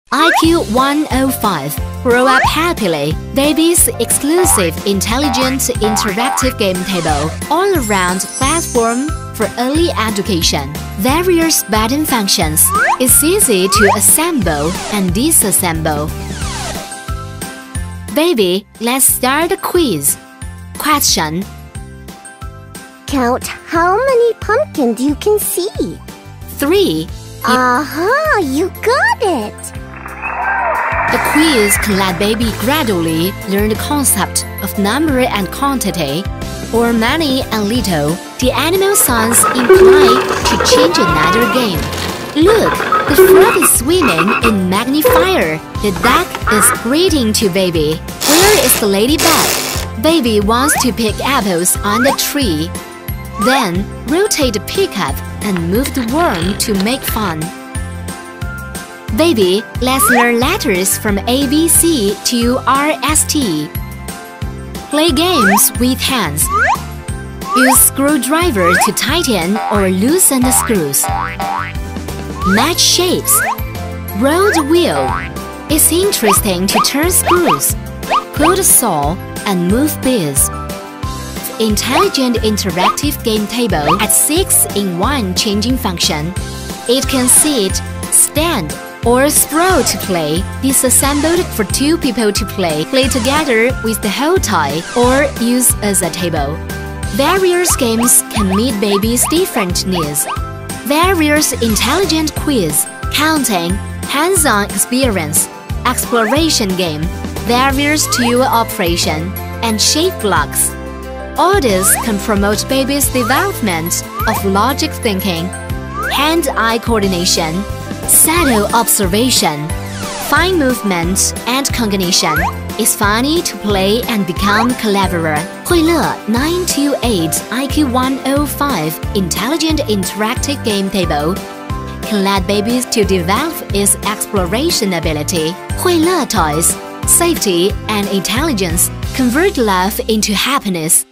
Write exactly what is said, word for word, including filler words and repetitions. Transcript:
I Q one oh five. Grow up happily. Baby's exclusive intelligent interactive game table. All-around platform for early education. Various button functions. It's easy to assemble and disassemble. Baby, let's start the quiz. Question. Count how many pumpkins you can see. Three. Aha, you got it! The quiz can let baby gradually learn the concept of number and quantity, or many and little. The animal signs imply to change another game. Look, the frog is swimming in magnifier. The duck is greeting to baby. Where is the ladybug? Baby wants to pick apples on the tree. Then, rotate the pickup and move the worm to make fun. Baby, let's learn letters from A B C to R S T. Play games with hands. Use screwdriver to tighten or loosen the screws. Match shapes. Roll the wheel. It's interesting to turn screws. Put a saw and move bees. Intelligent interactive game table at six in one changing function. It can sit, stand, or sprawl to play. Disassembled for two people to play. Play together with the whole toy or use as a table. Various games can meet baby's different needs. Various intelligent quiz, counting, hands-on experience, exploration game, various tool operation, and shape blocks. All this can promote baby's development of logic thinking, hand-eye coordination, subtle observation, fine movement, and cognition. It's funny to play and become cleverer. 惠乐 nine two eight I Q one oh five Intelligent Interactive Game Table can let babies to develop its exploration ability. 惠乐 Toys, safety and intelligence convert love into happiness.